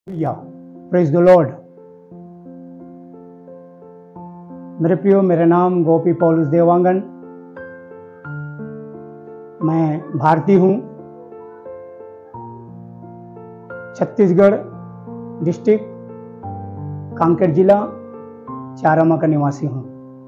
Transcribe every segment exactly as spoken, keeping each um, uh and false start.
या praise the Lord. मेरे प्रियो, मेरा नाम गोपी पौलुस देवांगन। मैं भारतीय हूँ। छत्तीसगढ़ डिस्ट्रिक्ट कांकेर जिला चारामा का निवासी हूँ।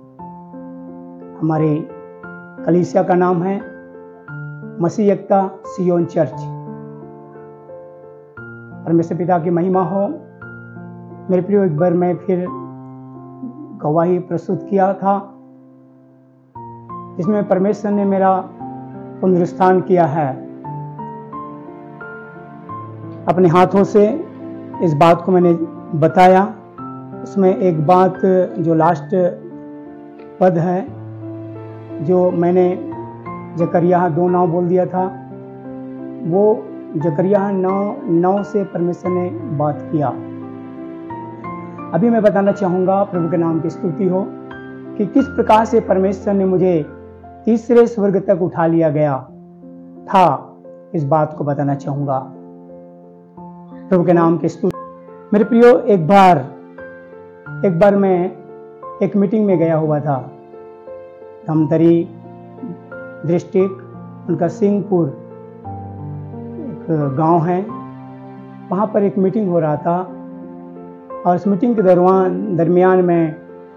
हमारी कलीसिया का नाम है मसीह एकता सियोन चर्च। परमेश्वर पिता की महिमा हो। मेरे प्रियो, एक बार मैं फिर गवाही प्रस्तुत किया था जिसमें परमेश्वर ने मेरा पुनरुत्थान किया है। अपने हाथों से इस बात को मैंने बताया। उसमें एक बात जो लास्ट पद है, जो मैंने जकरिया दो नौ बोल दिया था, वो जकरिया नौ नौ से परमेश्वर ने बात किया। अभी मैं बताना चाहूँगा, प्रभु के नाम की स्तुति हो, कि किस प्रकार से परमेश्वर ने मुझे तीसरे स्वर्ग तक उठा लिया गया था। इस बात को बताना चाहूँगा। प्रभु के नाम की स्तुति। मेरे प्रियो, एक बार एक बार मैं एक मीटिंग में गया हुआ था। धमतरी डिस्ट्रिक्ट, उनका सिंहपुर एक गांव है, वहाँ पर एक मीटिंग हो रहा था। और उस मीटिंग के दरमियान दरमियान में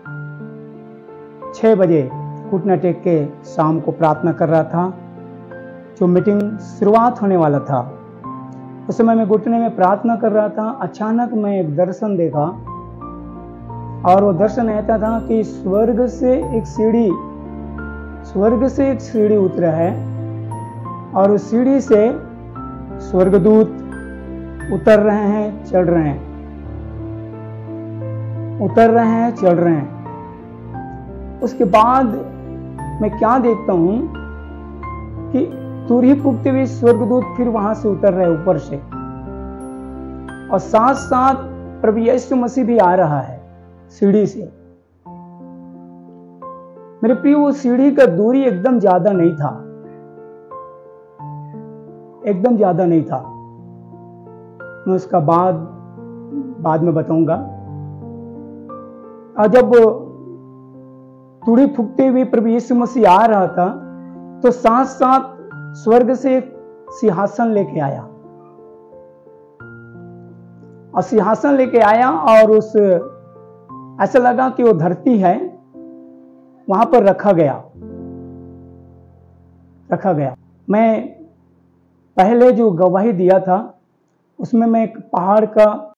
छः बजे घुटना टेक के शाम को प्रार्थना कर रहा था। जो मीटिंग शुरुआत होने वाला था, उस समय मैं घुटने में प्रार्थना कर रहा था। अचानक मैं एक दर्शन देखा, और वो दर्शन ऐसा था कि स्वर्ग से एक सीढ़ी स्वर्ग से एक सीढ़ी उतरा है, और उस सीढ़ी से स्वर्गदूत उतर रहे हैं, चढ़ रहे हैं, उतर रहे हैं, चढ़ रहे हैं। उसके बाद मैं क्या देखता हूं कि तुरही फूंकते हुए स्वर्गदूत फिर वहां से उतर रहे ऊपर से, और साथ साथ प्रभु यीशु मसीह भी आ रहा है सीढ़ी से। मेरे प्रिय, वो सीढ़ी का दूरी एकदम ज्यादा नहीं था, एकदम ज्यादा नहीं था। मैं उसका बाद बाद में बताऊंगा। और जब तुड़ी फूंकते हुए प्रभु यीशु मसीह आ रहा था, तो साथ साथ स्वर्ग से एक सिंहासन लेके आया, और सिंहासन लेके आया, और उस ऐसा लगा कि वो धरती है, वहां पर रखा गया रखा गया मैं पहले जो गवाही दिया था, उसमें मैं एक पहाड़ का